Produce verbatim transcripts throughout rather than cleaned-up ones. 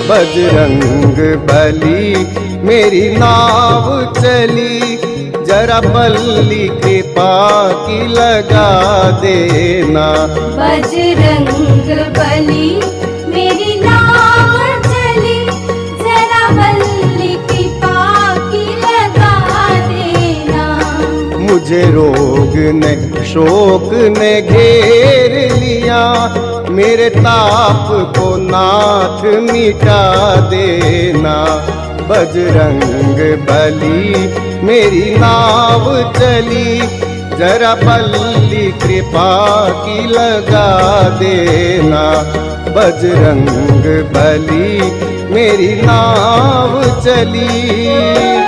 बजरंग बली मेरी नाव चली, जरा बल्ली कृपा की लगा देना। बजरंग बली मेरी नाव चली, जरा बल्ली कृपा की लगा देना। मुझे रोग ने शोक ने घेर लिया, मेरे ताप को नाथ मिटा देना। बजरंग बली मेरी नाव चली, जरा बल्ली कृपा की लगा देना। बजरंग बली मेरी नाव चली।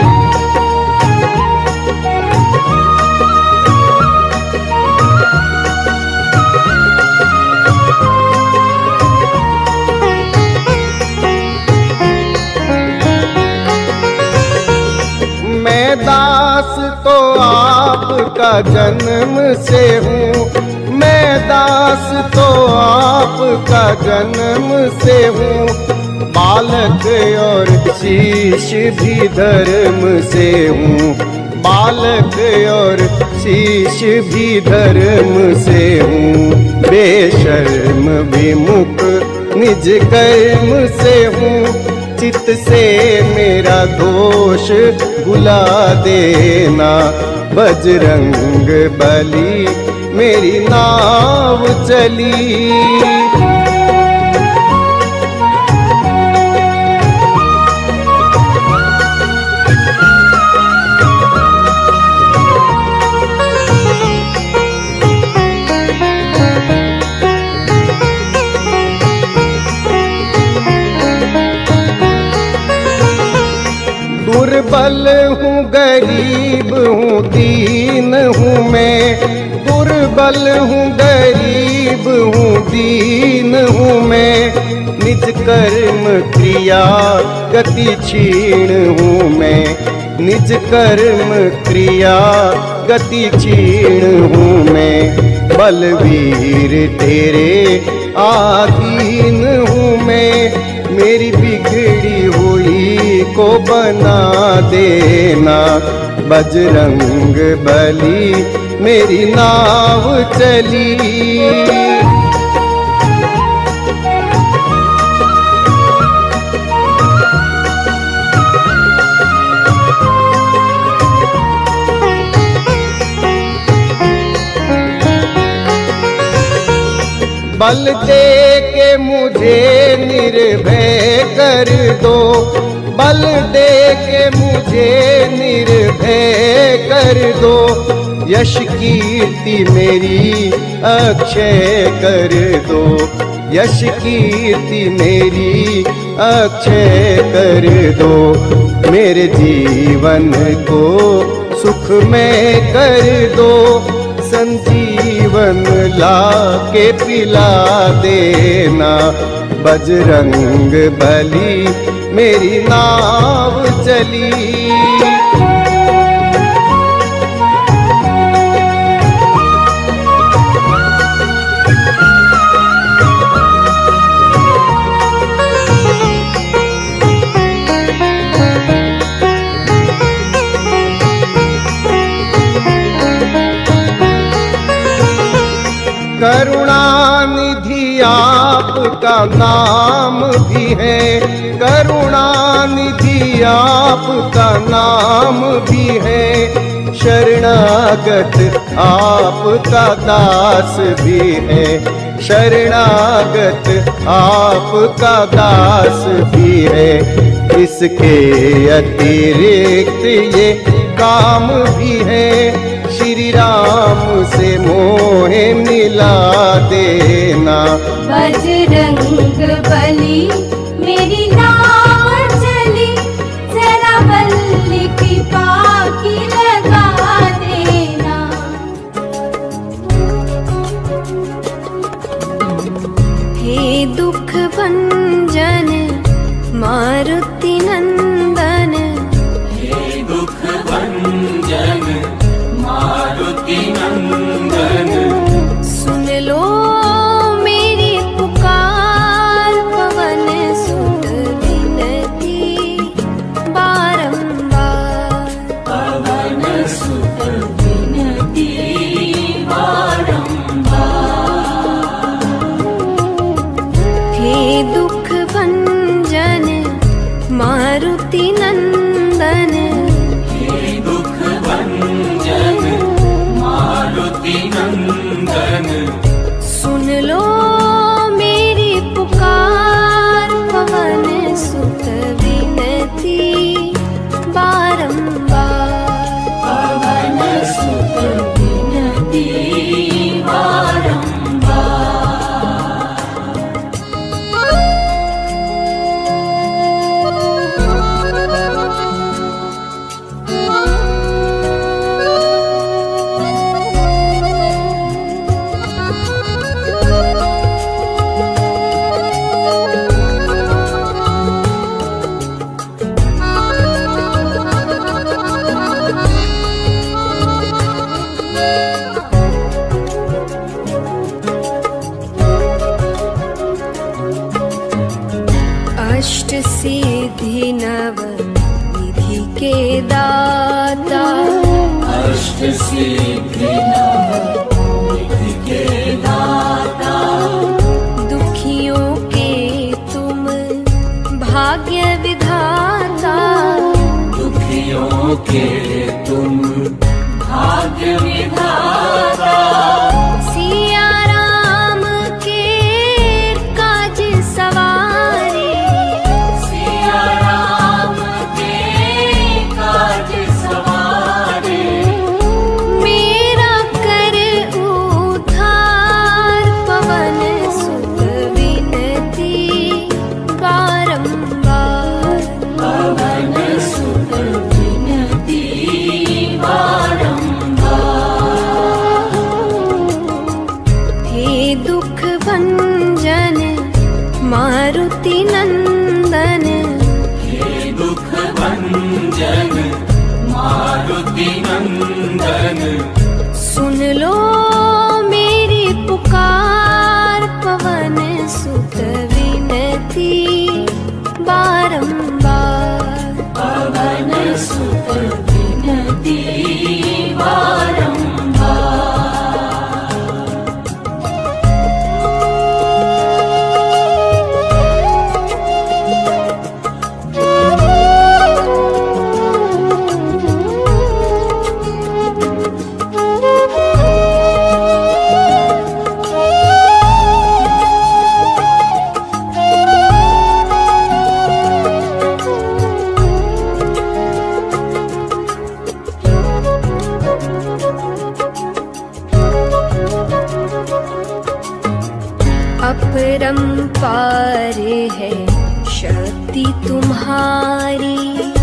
दास तो आपका जन्म से हूँ, मैं दास तो आपका जन्म से हूँ। बालक और शीश भी धर्म से हूँ, बालक और शीश भी धर्म से हूँ। बेशर्म विमुख निज कर्म से हूँ, चित से मेरा दोष भुला देना। बजरंग बली मेरी नाव चली। दुर्बल हूँ गरीब हूँ दीन हूँ मैं, दुर्बल हूँ गरीब हूँ दीन हूँ मैं। निज कर्म क्रिया गति क्षीण हूँ मैं, निज कर्म क्रिया गति क्षीण हूँ मैं। बलवीर तेरे आधीन हूँ मैं, मेरी बिगड़ी हुई को बना देना। बजरंग बली मेरी नाव चली। बल दे के मुझे निर्भय कर दो, बल दे के मुझे निर्भय कर दो। यश कीर्ति मेरी अक्षय कर दो, यश कीर्ति मेरी अक्षय कर दो। मेरे जीवन को सुखमय कर दो, संजीवन ला के पिला देना। बजरंग बली मेरी नाव चली। करुणानिधि आपका नाम भी है, करुणानिधि आपका नाम भी है। शरणागत आपका दास भी है, शरणागत आपका दास भी है। इसके अतिरिक्त ये काम भी है, श्री राम से मोहे मिला देना। बजरंग बली मेरी नाव चली, जरा बल्ली कृपा की लगा देना। हे दुख भंजन मारुति नंदन, हे दुख भंजन मारुति नंदन। सुन लो मेरी पुकार पवन सुत के दाता, अष्ट सिद्धि नवनिधि के दाता, दुखियों के तुम भाग्य विधाता, दुखियों के तुम भाग्य विधाता, सिया राम के काज सवारे, सिया राम के काज सवारे, मेरा कर उद्धार पवन सुत विनती बारंबार, पवन सुत विनती बारंबार, हे दुख भंजन मारुति नंदन, हे दुख भंजन मारुति नंदन, सुन लो मेरी पुकार पवन सुत विनती बारंबार, पवन सुत विनती बारंबार, अपरंपार है शक्ति तुम्हारी,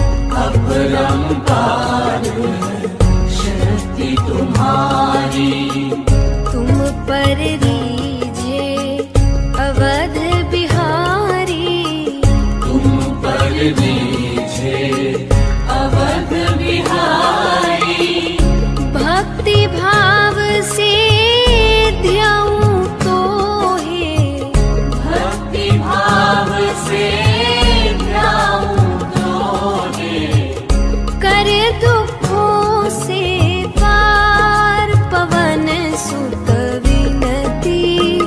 अपरंपार है शक्ति तुम्हारी, तुम पर रीझे अवध बिहारी, तुम पर रीझे अवध बिहारी, भक्ति भाव से ध्याऊं तो है, भक्ति भाव से ध्याऊं तोहे, कर दुखों से पार पवन सुत विनती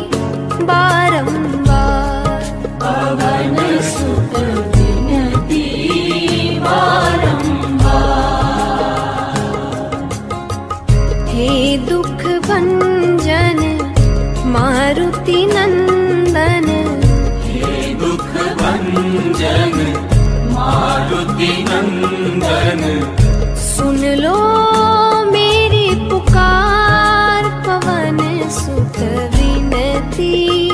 बारंबार, पवन सुत विनती बारंबार, हे दुख भंजन मारुति नंदन, हे दुख भंजन मारुति नंदन, सुन लो मेरी पुकार पवन सुत विनती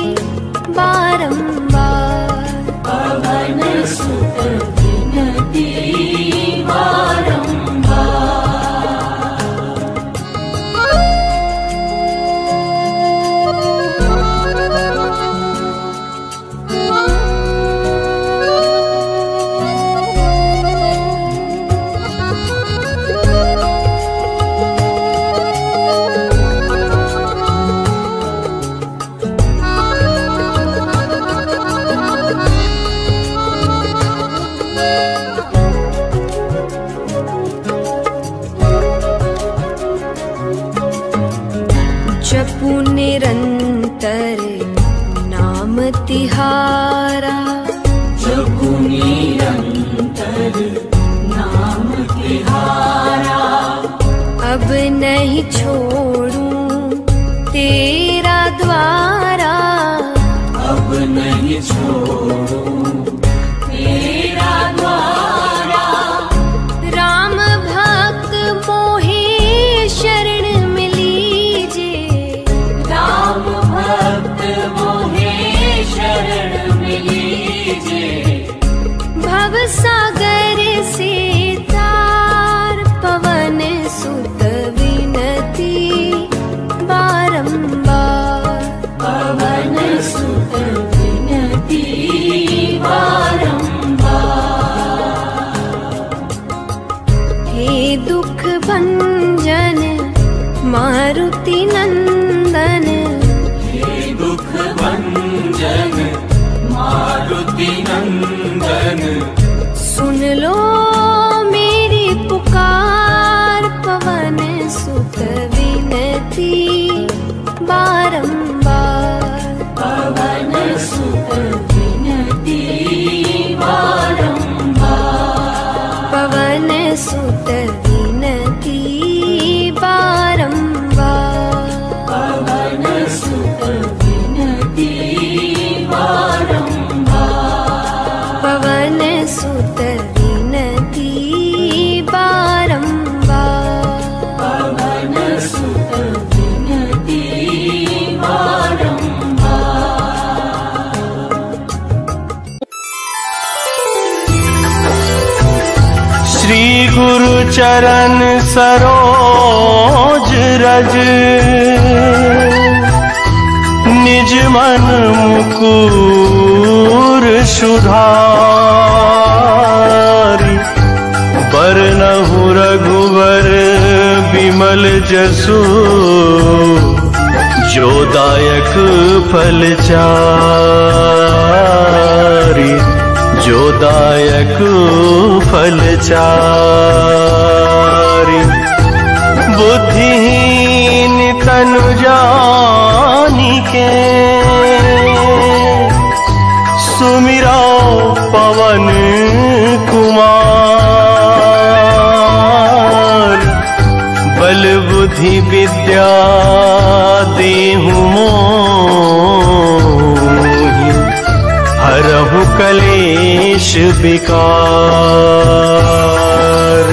बारंबार, पवन सुत विनती बारंबार, जपू निरंतर नाम तिहारा, जपू निरंतर नाम तिहारा, अब नहीं छोड़ूं तेरा द्वारा, अब नहीं छोड़ूं तेरा द्वारा, राम भक्त मोहे शरण में लीजिए, राम भक्त मोहे शरण में लीजिए, भव सागर से तार पवन सुत विनती बारंबार, पवन सुत विनती बारंबार, हे दुख भंजन मारुति नंदन, हे दुख भंजन मारुति नंदन, सुन लो मेरी चरण सरोज रज, निज मन मुकुर सुधारि। बरनहु रघुवर बिमल जसु, जो दायक फल चारि, जो दायक फल चारि। बुद्धिहीन तनु जानिके, सुमिरा पवन कुमार। बल बुद्धि विद्या देहु मोहि, हरहु कलेश विकार।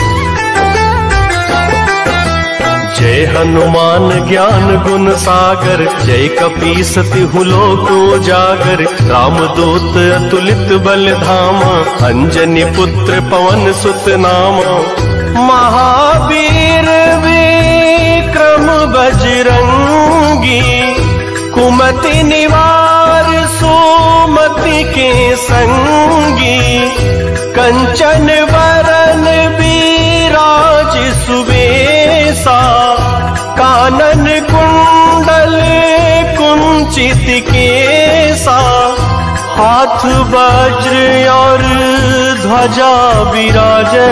जय हनुमान ज्ञान गुण सागर, जय कपीस तिहु लोक उजागर। रामदूत अतुलित बल धामा, अंजनी पुत्र पवन सुत नामा। महावीर विक्रम बजरंगी, कुमति निवार सुमति के संगी। कंचन वरन विराज सुबेसा, कानन कुंडल कुंचित केसा। हाथ वज्र और ध्वजा विराजे,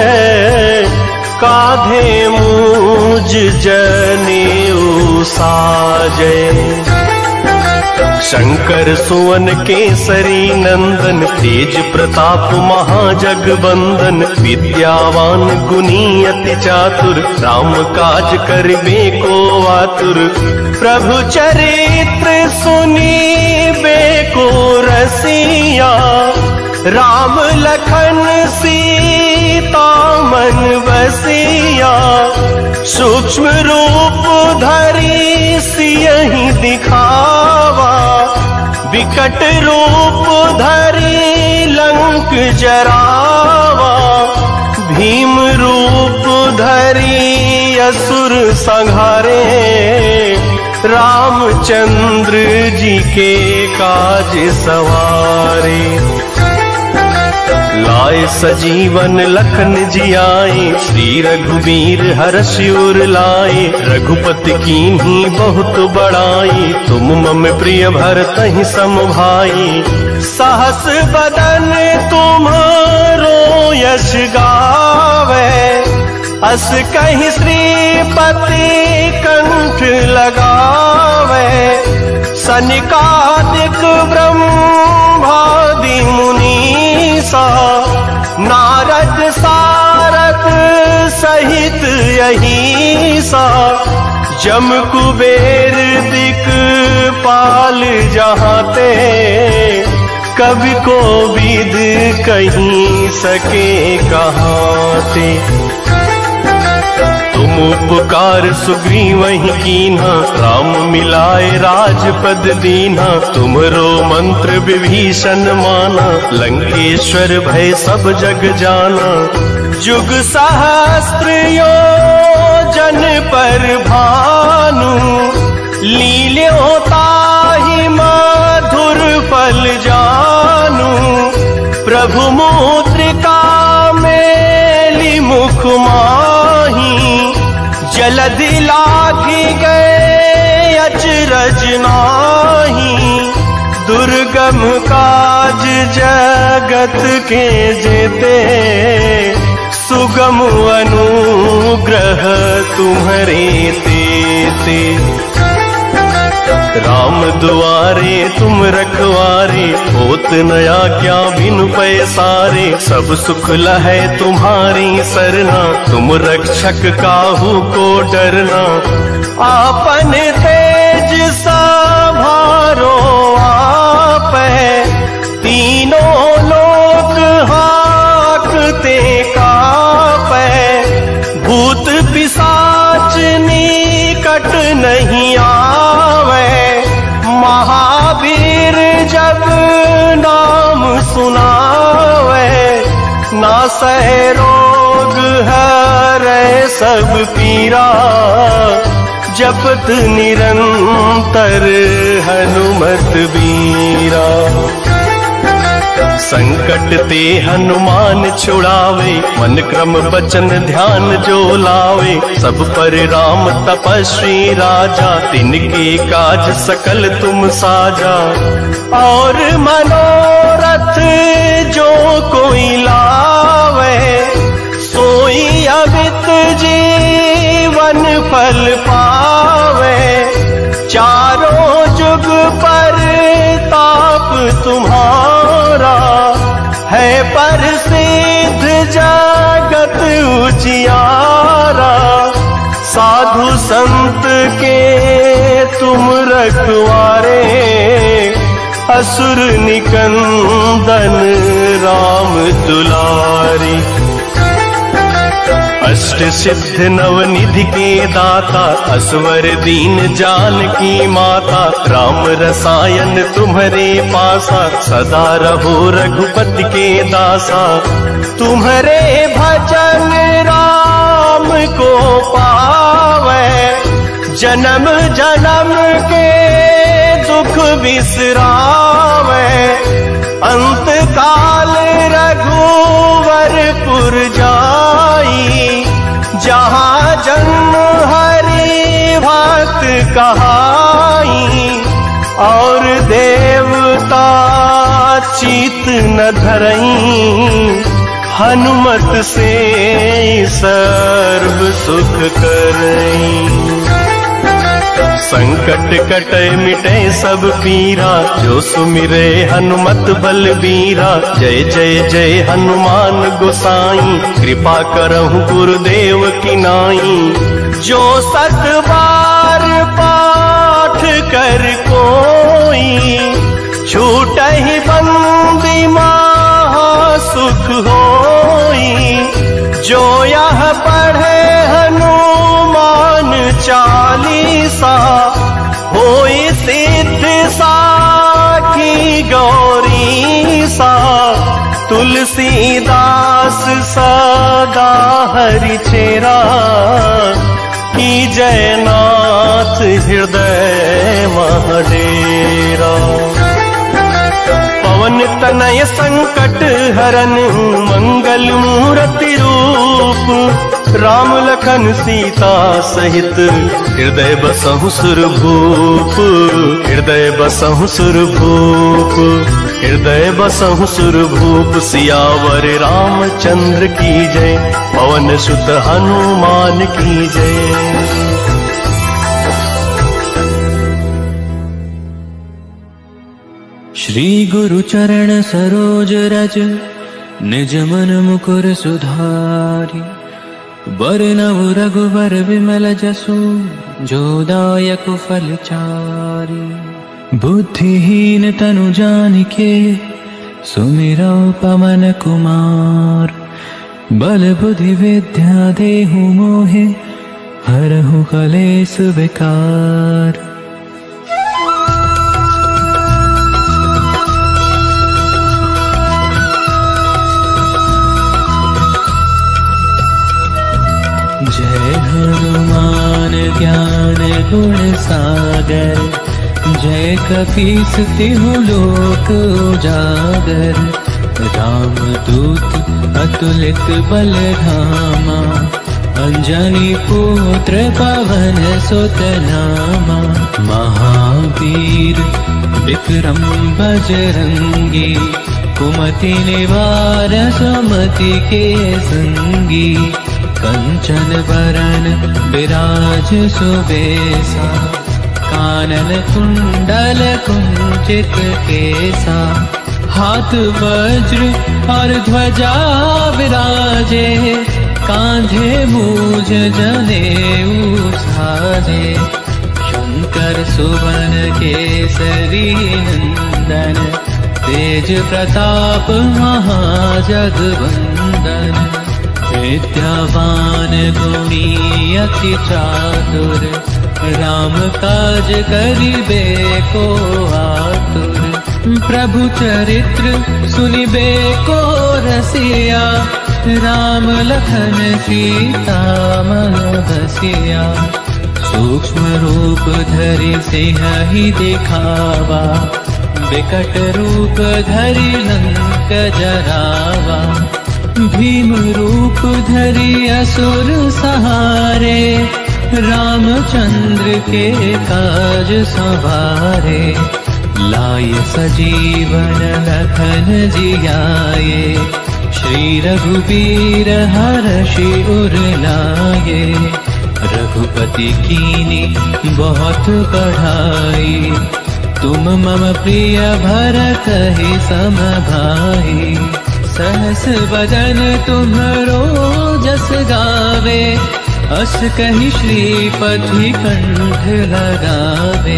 काधे मूज जनेऊ साजे। शंकर सुवन केसरी नंदन, तेज प्रताप महाजगबंदन। विद्यावान गुणी अति चातुर, राम काज करिबे को आतुर। प्रभु चरित्र सुनीबे को रसिया, राम लखन सीता मन बसिया। सूक्ष्म रूप धरि सियहि दिखावा, विकट रूप धरि लंक जरावा। भीम रूप धरि असुर संहारे, रामचंद्र जी के काज सवारे। लाए सजीवन लखन जियाए, श्री रघुवीर हर्षि उर लाए। रघुपति कीन्ही बहुत बड़ाई, तुम मम प्रिय भरतहि सम भाई। सहस बदन तुम्हारो यश गावे, अस कहि श्रीपति कंठ लगावे। सनिकादिक ब्रह्मादि मुनीसा, नारद सारद सहित अहिसा। जम कुबेर दिक्पाल जहाते, कवि को विद कहीं सके कहाते। तुम उपकार सुग्रीवहि कीन्हा, राम मिलाए राजपद दीन्हा। तुमरो मंत्र विभीषण माना, लंकेश्वर भय सब जग जाना। जुग सहस्त्र योजन पर भानु, लील्यों ताहि मधुर फल जानू। प्रभु मुद्रिका मेली मुख माही, जलधि लागी गए अचरज नाही। दुर्गम काज जगत के जेते, सुगम अनुग्रह तुम्हारे तेते। राम दुआरे तुम रखवारे, होत नया क्या बिनु पैसारे। सब सुख लहै तुम्हारी सरना, तुम रक्षक काहू को डरना। आपन तेज सभारो आपै, तीनों लोक हाकते कापै। भूत पिशाच निकट नहीं आवे, महावीर जब नाम सुनावे। नासै रोग रोग हरै सब पीरा, जपत निरंतर हनुमत बीरा। संकट ते हनुमान छुड़ावे, मन क्रम बचन ध्यान जो लावे। सब पर राम तपस्वी राजा, तिनके काज सकल तुम साजा। और मनोरथ जो कोई लावे, सोई अमित जीवन फल पावे। चारों जुग पर ताप तुम्हारा, है प्रसिद्ध जगत उजियारा। साधु संत के तुम रखवारे, असुर निकंदन राम दुलारी। अष्ट सिद्ध नवनिधि के दाता, असवर दीन जानकी माता। राम रसायन तुम्हारे पासा, सदा रहो रघुपति के दासा। तुम्हारे भजन राम को पावे, जन्म जन्म के दुख बिसरावे। अंत काल रघुवरपुर जाई, जहाँ जन्म हरि भक्त कहाई। और देवता चित न धरई, हनुमत से सर्व सुख करई। संकट कटे मिटे सब पीरा, जो सुमिरे हनुमत बलबीरा। जय जय जय हनुमान गोसाई, कृपा करहु गुरुदेव की नाई। जो सत बार पाठ कर कोई, छूटहि बंदी महा सुख होई। जो यह पढ़े हनुमान चालीसा, होई सिद्ध साखी गौरी सा। तुलसीदास सदा हरि चेरा, की जयनाथ हृदय महडेरा। पवन तनय संकट हरन, मंगल मूर्ति रूप। राम लखन सीता सहित, हृदय बसहु सुरभूप। हृदय बसहु सुरभूप, हृदय बसहु सुरभूप। सियावर रामचंद्र की जय, पवन सुत हनुमान की जय। श्री गुरु चरण सरोज रज, निज मन मुकुर सुधारी। बरनव रघुवर विमल जसु, जो दायक फल चारी। बुद्धिहीन तनु जानिके, सुमिरौ पवन कुमार। बल बुद्धि विद्या देहु मोहे, हरहु कलेस विकार। जय हनुमान ज्ञान गुण सागर, जय कपीस तिहु लोक उजागर। राम दूत अतुलित बल धामा, अंजनी पुत्र पवन सुत नामा। महावीर विक्रम बजरंगी, कुमति निवार सुमति के संगी। कंचन बरन विराज सुबेसा, कानन कुंडल कुंचित केसा। हाथ वज्र और ध्वजा विराजे, कांधे मूज जनेऊ साजे। शंकर सुवन केसरी नंदन, तेज प्रताप महाजगवंदन। विद्यावान गुणी अति चातुर, राम काज करिबे को आतुर। प्रभु चरित्र सुनिबे को रसिया, राम लखन सीता मन बसिया। सूक्ष्म रूप धरि सिंह दिखावा, विकट रूप धरि लंक जरावा। भीम रूप धरि असुर सहारे, रामचंद्र के काज संवारे। लाय सजीवन लखन जियाए, श्री रघुबीर हर्षि उर लाए। रघुपति कीनी बहुत बढ़ाई, तुम मम प्रिय भरत ही सम भाई। सहस बदन तुम्हरो जस गावे, अस कहि श्रीपति कंठ लगावे।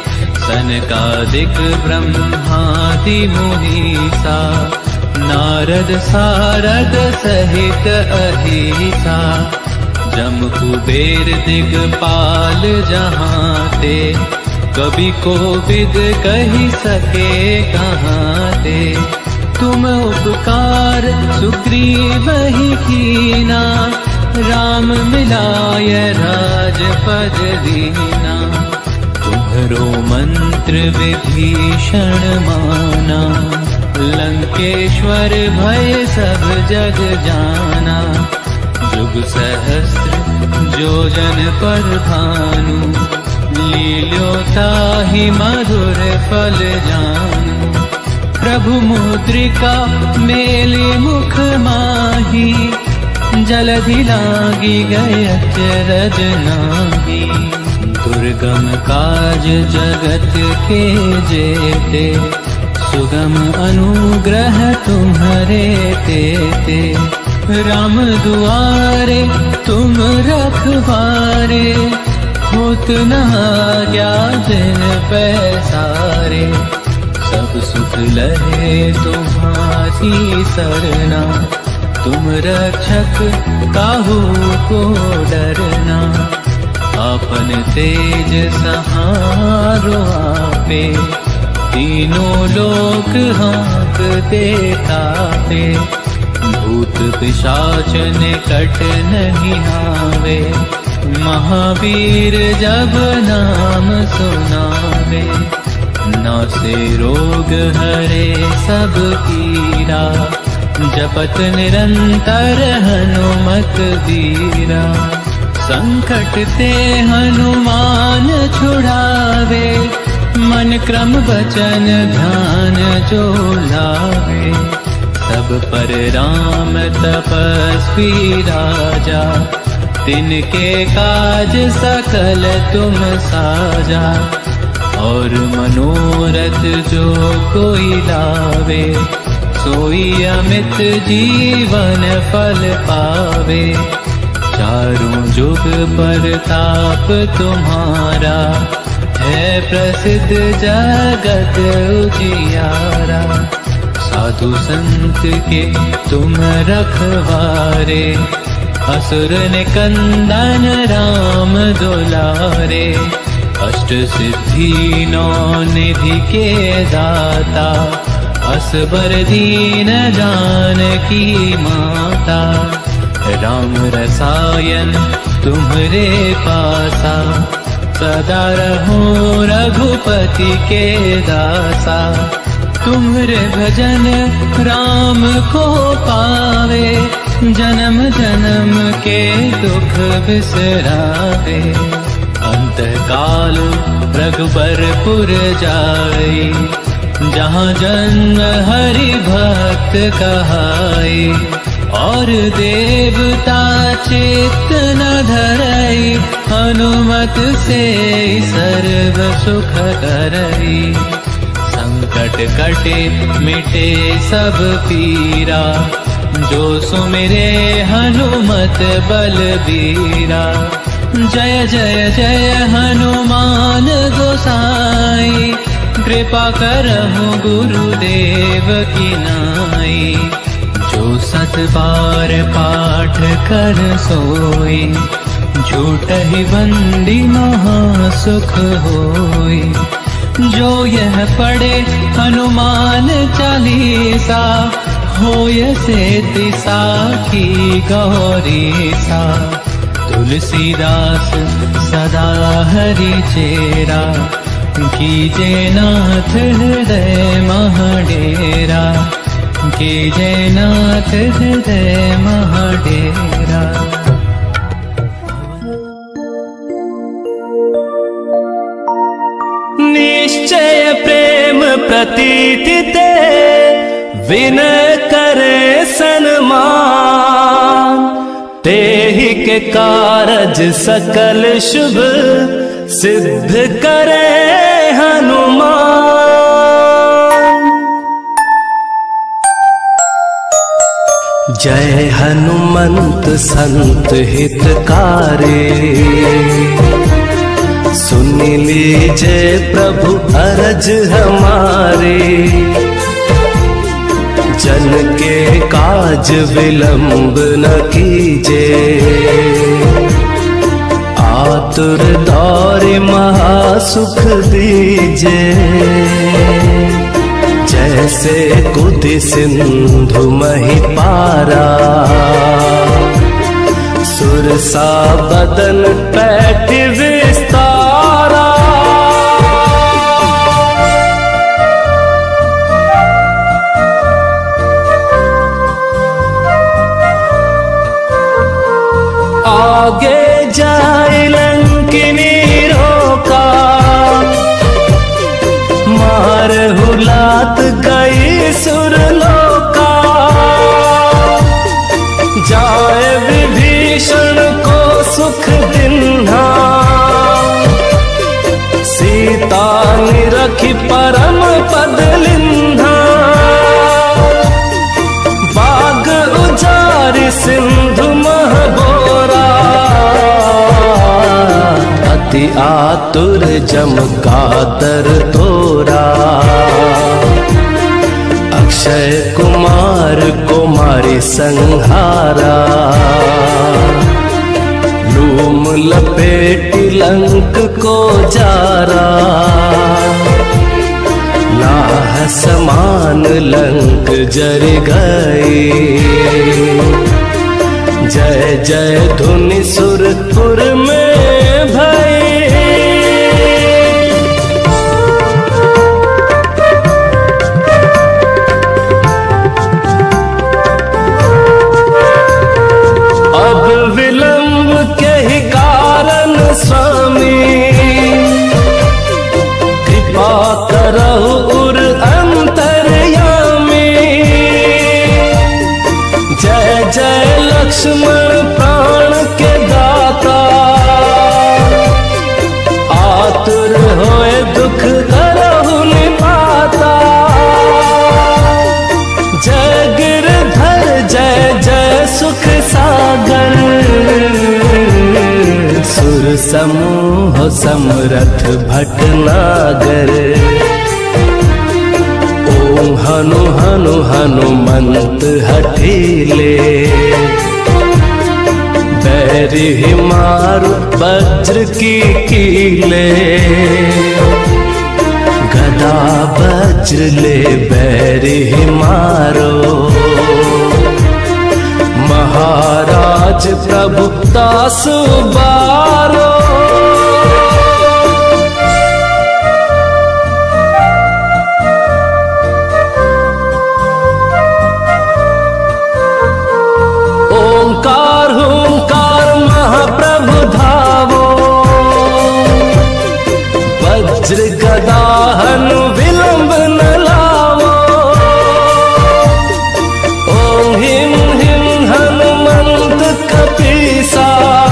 सनकादिक ब्रह्मादि मुनीसा, नारद सारद सहित अहिसा। जम कुबेर दिगपाल जहांते, कवि कोविद कहि सके कहाते। तुम उपकार सुग्रीव ही कीना, राम मिलाय राजपद दीना। तुम्हरो मंत्र विभीषण माना, लंकेश्वर भय सब जग जाना। जुग सहस्त्र जो जन पर भानु, लील्योताहि मधुर फल जानू। प्रभु मुद्रिका मेलि मुख माही, जलधि लागी गए अचरज नाहि। दुर्गम काज जगत के जेते, सुगम अनुग्रह तुम्हरे तेते। राम दुआरे तुम रखवारे, होत न आज्ञा जिन पैसारे। सब सुख लहे तुम्हारी सरना, तुम रक्षक काहू को डरना। आपन तेज सहारो आपे, तीनों लोक हाँकते तापे। भूत पिशाच निकट नहीं आवे, महावीर जब नाम सुनावे। नासे रोग हरे सब पीरा, जपत निरंतर हनुमत बीरा। संकट ते हनुमान छुड़ावे, मन क्रम वचन ध्यान जो लावे। सब पर राम तपस्वी राजा, तिनके काज सकल तुम साजा। और मनोरथ जो कोई लावे, सोई अमित जीवन फल पावे। चारों जुग परताप तुम्हारा, है प्रसिद्ध जगत उजियारा। साधु संत के तुम रखवारे, असुर निकंदन राम दुलारे। अष्ट सिद्धि नौ निधि के दाता, असबर दीन जानकी माता। राम रसायन तुम्हरे पासा, सदा रहो रघुपति के दासा। तुम्हरे भजन राम को पावे, जन्म जन्म के दुख बिसरावे। अंतकाल रघुबरपुर जाई, जहाँ जन्म हरि भक्त कहाई। और देवता चित्त न धरई, हनुमत से सर्व सुख करई। संकट कटे मिटे सब पीरा, जो सुमिरे हनुमत बलबीरा। जय जय जय हनुमान गोसाई, कृपा करहु गुरुदेव की नाई। जो सत बार पाठ कर सोई, झूठहि बंदी महासुख होई। जो यह पढ़े हनुमान चालीसा, होय से साखी गौरी सा। तुलसीदास सदा हरि चेरा, कीजे नाथ हृदय महडेरा, कीजे नाथ हृदय महडेरा। निश्चय प्रेम प्रतीति ते, विनय करे सन्मान। तेहि के कारज सकल शुभ, सिद्ध करे हनुमान। जय हनुमंत संत हितकारी, सुन लीजे प्रभु अरज हमारे। जन के काज विलंब न कीजे, आतुर दौरे महासुख दीजे। जैसे कुति सिंधु मही पारा, सुरसा बदन पैठ विस्तारा। आगे जाए लंकिनी रोका, मार हुलात गई सुरलोका। जाए विभीषण को सुख दिन्हा, सीता निरखी परम पद लिन्हा। बाग उजारि सिंधु महबोरा, अति आतुर जम कातर तोरा। अक्षय कुमार को मारे संहारा, लूम लपेट लंक को जारा। लाह समान लंक जर गई, जय जय धुनि सुरपुर में भई। अब विलंब के ही कारण स्वामी, कृपा करहु उर अंतर्यामी। जय जय लक्ष्मण प्राण के दाता, आतुर होए दुख करहु निपाता। जय गिरधर जय जय सुख सागर, सुर समूह समरथ भटनागर। ओम हनु हनु हनुमंत हठीले, बैरि मारु वज्र की कीले। गदा वज्र ले बैरि मारो, महाराज प्रभु दास बारो। ओंकार हुंकार महाप्रभु धावो, वज्र गदा हनु विलंब न लावो। ओम हिम हिम हनुमंत कपीसा,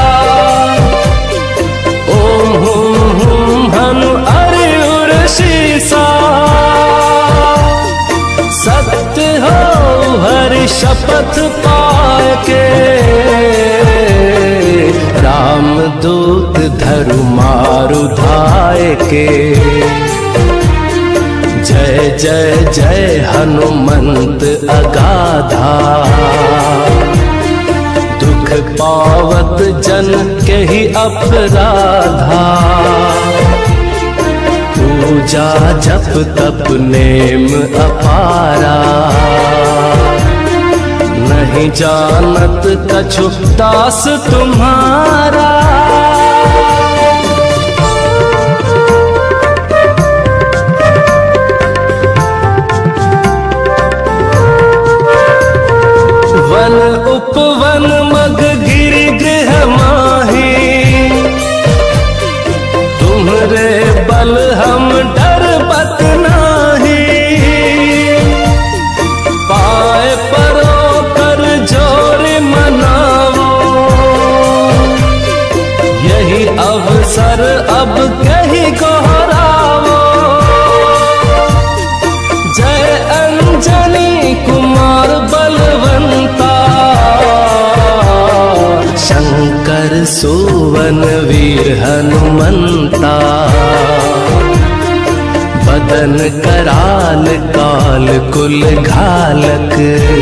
ओम हुम हुम हनु अरियुर शीसा। सत्य हो हरि शपथ पाए के, राम दूत धरु मारु धाय के। जय जय जय हनुमंत अगाधा, दुख पावत जन के ही अपराधा। पूजा जप तप नेम अपारा, नहीं जानत कछु दास तुम्हारा। वन उपवन मग गिरि गृह माही, तुम्हरे बल हम डर बत नाही। पाए परो कर जोर मनावो, यही अवसर अब कहीं गोहरावो। जय अंजनी कुमार बलवंता, शंकर सुवन वीर हनुमंता। बदन कराल काल कुल घालक,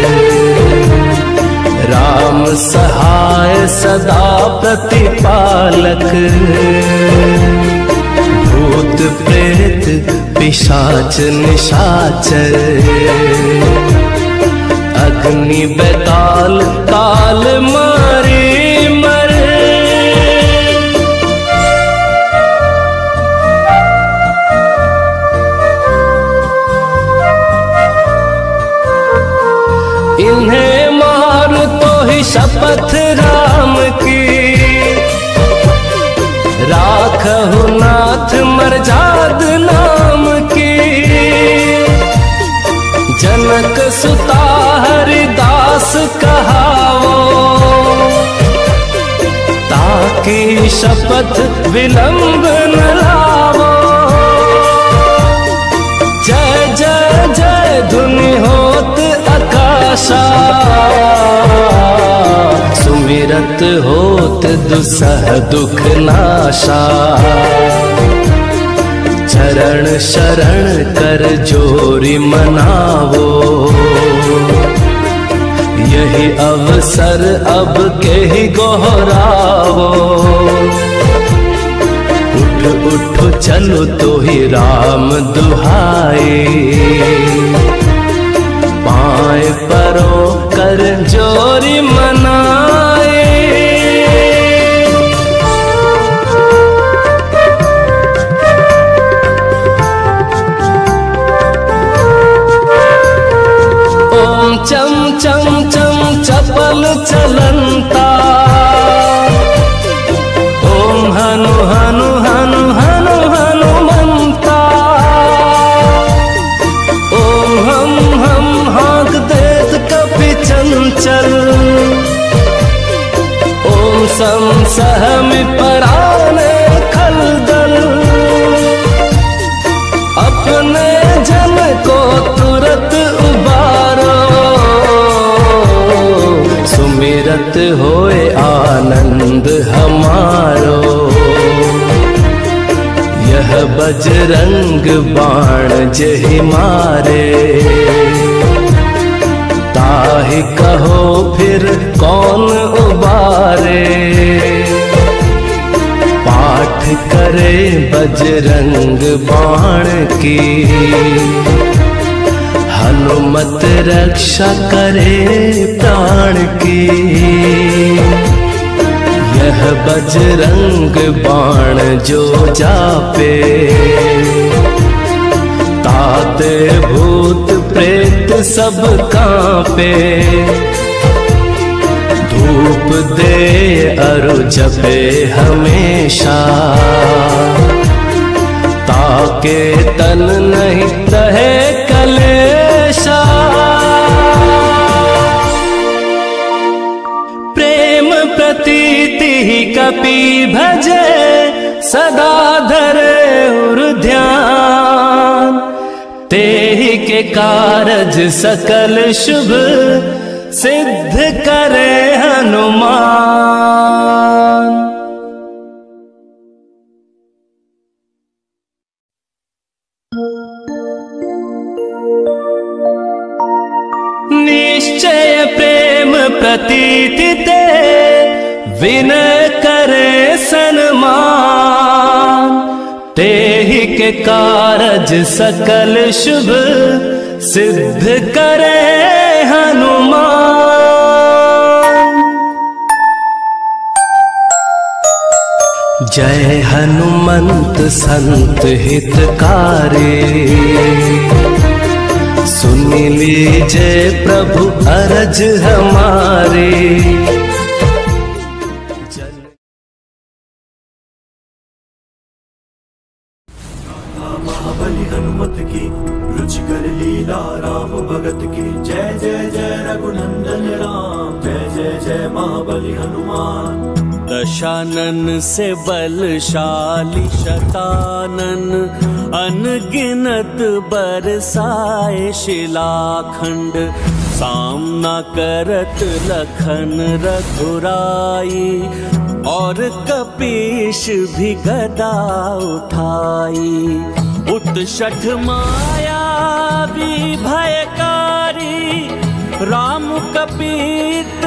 राम सहाय सदा प्रतिपालक। भूत प्रेत पिशाच निशाचर, अग्नि बेताल काल मारे मर। इन्हें मार तो ही शपथ राम की, राखहु नाथ मर्जाद नाम की। जनक सुता हरिदास कहावो, ताकि शपथ विलंब न लावो। जय जय जय धुनि होत आकाशा, सुमिरत होत दुसह दुख नाशा। चरण शरण कर जोरी मनावो, यही अवसर अब के ही गोहरावो। उठ उठ चलो तो ही राम दुहाए, पाए परो कर जोरी मनाए। ओम चम चम चम चपल चलंता, ओम हनु हनु हनु हनु हनुमंता। ओम हम हम हाँक देत कपि चंचल, ओम सम सहमि पराने खलदल। अपने जन को तुरत उबारो, सुमिरत होए आनंद हमारो। यह बजरंग बाण जहि मारे, ताहि कहो फिर कौन उबारे। पाठ करे बजरंग बाण की, हनुमत रक्षा करे प्राण की। यह बजरंग बाण जो जापे, ताते भूत प्रेत सब कांपे। धूप दे अरु जपे हमेशा, ताके तन नहीं रहे कलेशा। प्रेम प्रतीति ही कपि भजे, सदा धरे उर ध्यान। तेहि के कारज सकल शुभ, सिद्ध करे हनुमान। निश्चय प्रेम प्रतीति ते, विनय करे सन्मान। तेहि के कारज सकल शुभ, सिद्ध करे हनुमान। जय हनुमंत संत हितकारी, सुन लीजिए प्रभु अरज हमारे। महाबली हनुमत की रुचिकर लीला राम भगत की। जय जय जय रघुनंदन राम, जय जय जय महाबली हनुमान। दशानन से बलशाली शतानन, अनगिनत बरसाए शिलाखंड। सामना करत लखन रघुराई, और कपीश भी गदा उठाई। उत्शठ माया भी भयकारी, राम कपीत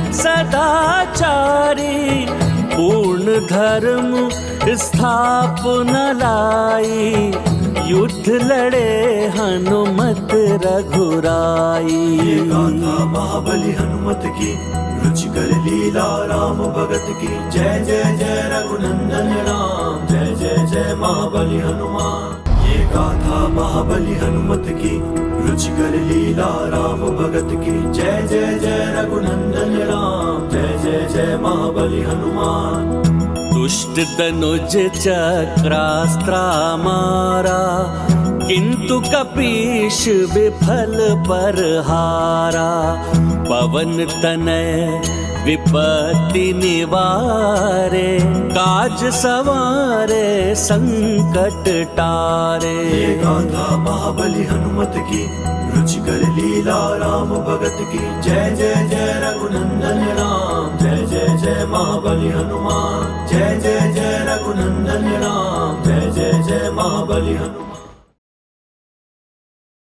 सदाचारी। पूर्ण धर्म स्थापना लाई, युद्ध लड़े हनुमत रघुराई। ये गाथा महाबली हनुमत की, रुचिकर लीला राम भगत की। जय जय जय रघुनंदन राम, जय जय जय महाबली हनुमान। ये गाथा महाबली हनुमत की, रुचिकर लीला राम भगत की। जय जय जय रघुनंदन राम, जय जय जय महाबली हनुमान। दुष्ट तनुज चक्रास्त्रा मारा, किंतु कपीश विफल पर हारा। पवन तनय विपत्ति निवारे, काज सवारे संकट टारे। ये गाथा महाबली हनुमत की, रुचिकर लीला राम भगत की। जय जय जय रघुनंदन राम, जय जय जय महाबली हनुमान। जय जय जय रघुनंदन राम, जय जय जय महाबली हनुमान।